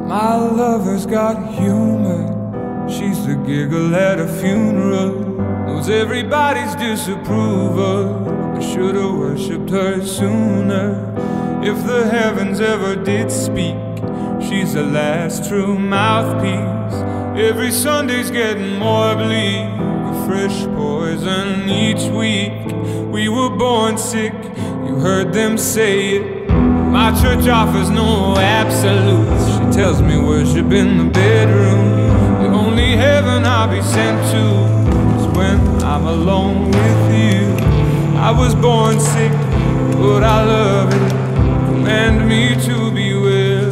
My lover's got humor. She's the giggle at a funeral. Knows everybody's disapproval. I should've worshipped her sooner. If the heavens ever did speak, she's the last true mouthpiece. Every Sunday's getting more bleak, a fresh poison each week. We were born sick, you heard them say it. My church offers no absolutes. She tells me worship in the bedroom. The only heaven I'll be sent to is when I'm alone with you. I was born sick, but I love it. Command me to be well.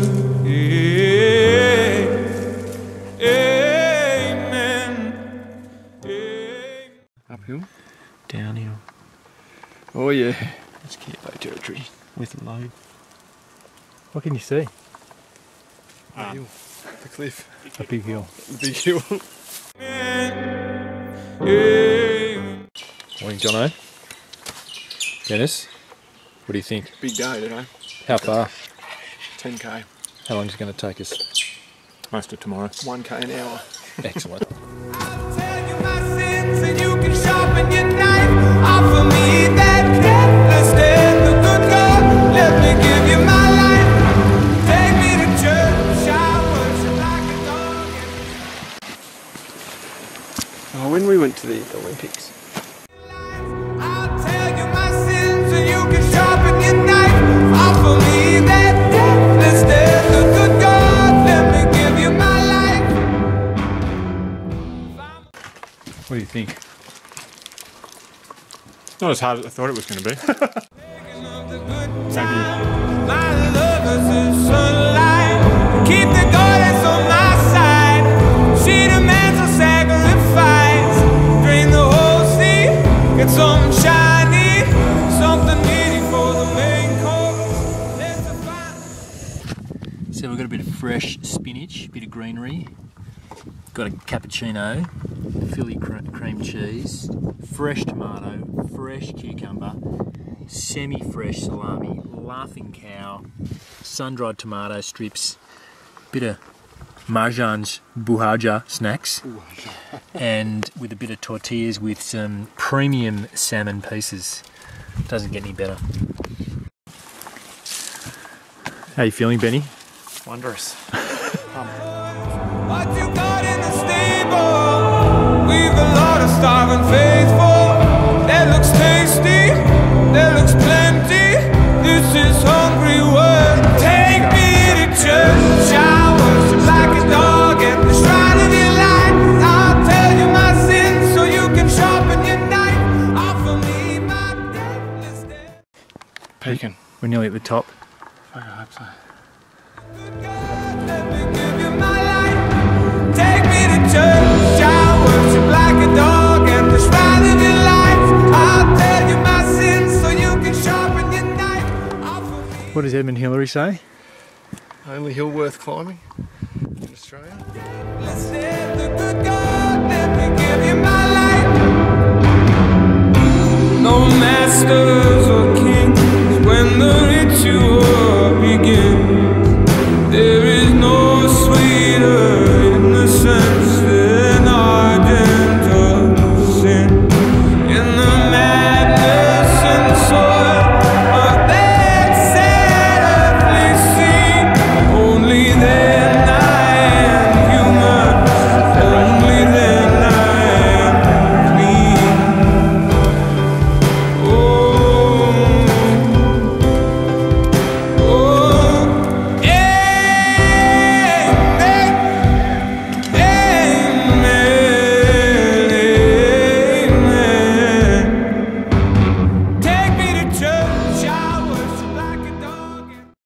Amen. Uphill? Downhill. Oh yeah. It's Campo territory with a load. What can you see? The hill. The cliff. A big hill. The big hill. Morning, Jono. Dennis, what do you think? Big day today. How far? 10k. How long is it going to take us? Most of tomorrow. 1k an hour. Excellent. I'll tell you my sins and you can sharpen your knife. Offer me that deathless death, the good God. Let me give you my life. Take me to church, I worship like a dog. Oh, when we went to the Olympics. I'll tell you my sins and you can sharpen your knife. Offer me that deathless death, the good God. Let me give you my life. What do you think? It's not as hard as I thought it was going to be. My lover's the sunlight. Keep the goddess on my side. She demands a sacrifice. Drain the whole sea. Get something shiny, something meaty for the main course. Let's find. So we've got a bit of fresh spinach, a bit of greenery. Got a cappuccino, Philly cream cheese, fresh tomato, fresh cucumber, semi-fresh salami, laughing cow, sun-dried tomato strips, bit of Marjan's buhaja snacks, and with a bit of tortillas with some premium salmon pieces. Doesn't get any better. How are you feeling, Benny? Wondrous. What you got in the stable? We've a lot of starving faithful. That looks tasty, that looks plenty. This is hungry work. Take me to church. I worship like a dog at the shrine of your light. I'll tell you my sins so you can sharpen your knife. Offer me my deathless death. Peeking. We're nearly at the top. I hope so. Good God, let me give you my life. Take me to church. I worship like a dog at the shrine of your life. I'll tell you my sins so you can sharpen your knife. Offer me. What does Edmund Hillary say? Only hill worth climbing in Australia. Let's live the good God. Let me give you my life. No master.